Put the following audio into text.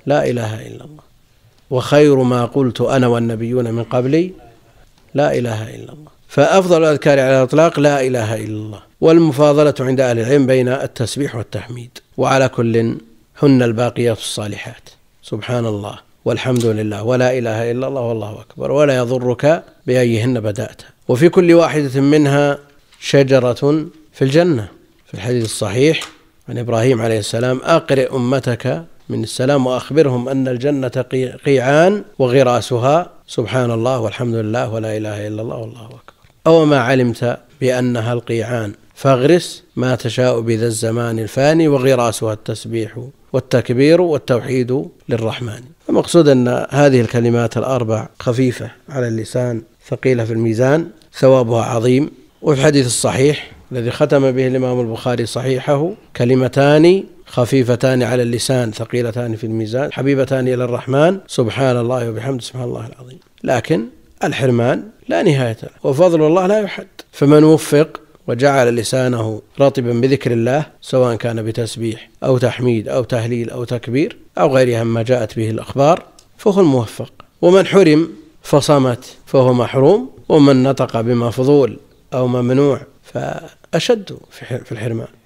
لا إله إلا الله، وخير ما قلت أنا والنبيون من قبلي لا إله إلا الله. فأفضل الأذكار على الإطلاق لا إله إلا الله، والمفاضلة عند أهل العلم بين التسبيح والتحميد. وعلى كل هن الباقيات الصالحات، سبحان الله والحمد لله ولا إله إلا الله والله أكبر، ولا يضرك بأيهن بدأت. وفي كل واحدة منها شجرة في الجنة. في الحديث الصحيح عن إبراهيم عليه السلام: أقرئ أمتك من السلام وأخبرهم أن الجنة قيعان وغراسها سبحان الله والحمد لله ولا إله إلا الله والله أكبر. أو ما علمت بأنها القيعان فاغرس ما تشاء بذا الزمان الفاني وغراسها التسبيح والتكبير والتوحيد للرحمن. المقصود أن هذه الكلمات الأربع خفيفة على اللسان ثقيلة في الميزان، ثوابها عظيم. وفي الحديث الصحيح الذي ختم به الإمام البخاري صحيحه: كلمتان خفيفتان على اللسان ثقيلتان في الميزان حبيبتان إلى الرحمن سبحان الله وبحمده سبحان الله العظيم. لكن الحرمان لا نهاية له، وفضل الله لا يحد. فمن وفق وجعل لسانه رطبا بذكر الله، سواء كان بتسبيح أو تحميد أو تهليل أو تكبير أو غيرها مما جاءت به الأخبار، فهو الموفق. ومن حرم فصمت فهو محروم، ومن نطق بمفضول أو ممنوع فأشد في الحرمان.